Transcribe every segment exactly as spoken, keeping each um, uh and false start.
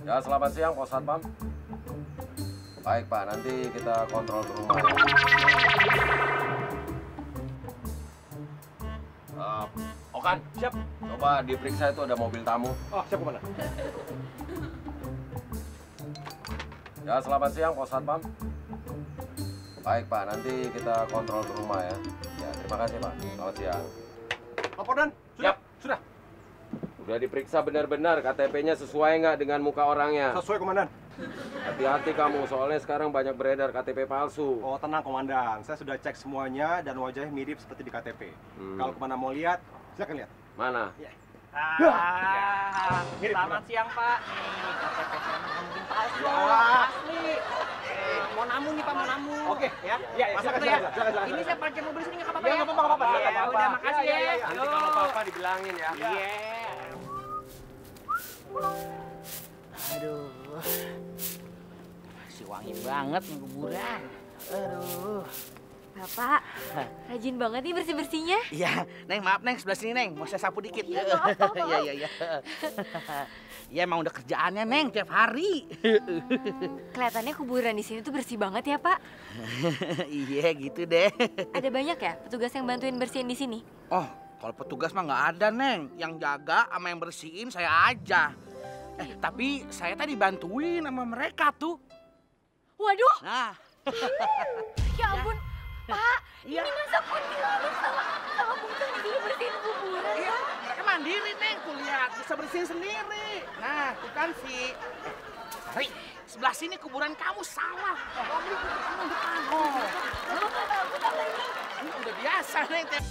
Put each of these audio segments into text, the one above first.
Ya, selamat siang, Pak Satpam. Baik, Pak. Nanti kita kontrol ke rumah. Uh, Okan, Siap. coba diperiksa itu ada mobil tamu. Oh, siap komandan. Ya, selamat siang, Pak Satpam. Baik, Pak. Nanti kita kontrol ke rumah ya. Ya, terima kasih, Pak. Selamat siang. Lapor dan? Sudah? Yap. Sudah? Udah diperiksa benar-benar K T P-nya sesuai nggak dengan muka orangnya? Sesuai komandan. Hati-hati kamu, soalnya sekarang banyak beredar K T P palsu. Oh, tenang komandan. Saya sudah cek semuanya dan wajahnya mirip seperti di K T P. Hmm. Kalau komandan mau lihat, silakan lihat. Mana? Ya. Ah, Mirip, selamat Bang. siang Pak. Nih K T P saya mah mungkin palsu, Ya. asli. Eh, mau namu nih Pak, mau namu. Oke, ya. Ya, ya, Masuk silakan, tuh ya. silakan, silakan, silakan. Ini saya parkir mobil sini nggak apa-apa Ya, ya? nggak apa-apa, nggak apa-apa. Iya, Nggak apa-apa. udah makasih Ya, ya. ya, ya. Nanti kalau apa-apa dibilangin ya. Iya. Aduh, masih wangi banget nih kuburan. Aduh. Bapak, rajin banget nih bersih-bersihnya. Iya, Neng, maaf Neng, sebelah sini Neng, mau saya sapu dikit. Iya, maaf, maaf, maaf. Iya, iya, iya. Iya, emang udah kerjaannya Neng tiap hari. Kelihatannya kuburan di sini tuh bersih banget ya, Pak. Iya, gitu deh. Ada banyak ya petugas yang bantuin bersihin di sini? Oh, kalau petugas mah nggak ada Neng. Yang jaga sama yang bersihin saya aja. Eh, tapi saya tadi bantuin sama mereka tuh. Waduh, Nah, ya ampun, Pak. Iya. Ini masa kuntilanak sama sama bungkang di sini bersihin kuburan, iya, Pak? mereka mandiri Neng, tuh lihat bisa bersihin sendiri. Nah, tuh kan si eh, Sari, sebelah sini kuburan kamu salah. Kamu ini kuburan depan. Oh, Bapak nggak takut apa ini? ini udah biasa Neng. tiap-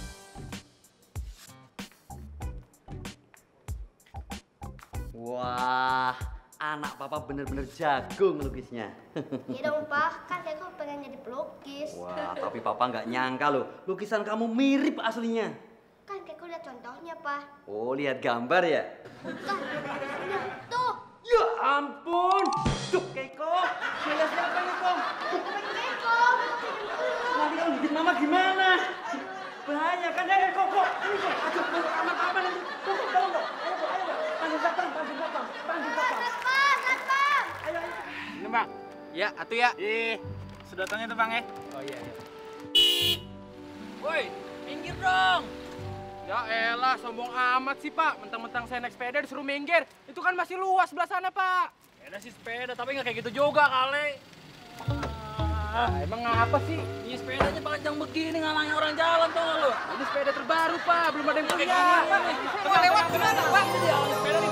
Wah, anak papa bener-bener jago ngelukisnya. Iya dong, Pak. Kan saya tuh pengen jadi pelukis. Wah, tapi papa nggak nyangka loh, lukisan kamu mirip aslinya. Kan kayak lihat contohnya, Pak. Oh, lihat gambar ya? Kan, tuh. Ya ampun, Duh, Keiko, saya siapa nih, Kom? Keiko. Nanti kalau gigit mama gimana? Bahaya kan, ya, Koko. Ini kok, aduh, kalau aman-aman nanti. Koko, tolong dong, ayo, Kok, ayo, Kok. Panggil satpam, panggil satpam, panggil satpam. Satpam, satpam. Ayo, ayo. Ini Bang. Ya, atuh ya. Ih, sedotannya tuh Bang ya. Oh iya, iya. Woi, minggir dong. Ya elah, sombong amat sih Pak. Mentang-mentang saya naik sepeda disuruh minggir. Itu kan masih luas sebelah sana Pak. Sepeda sih sepeda, tapi nggak kayak gitu juga kali. Ah, emang ngapa sih? Ini sepedanya panjang begini ngalangin orang jalan tuh lu. Ini sepeda terbaru Pak, belum ada yang punya. Coba lewat gimana, Pak? Ini dia sepeda nih.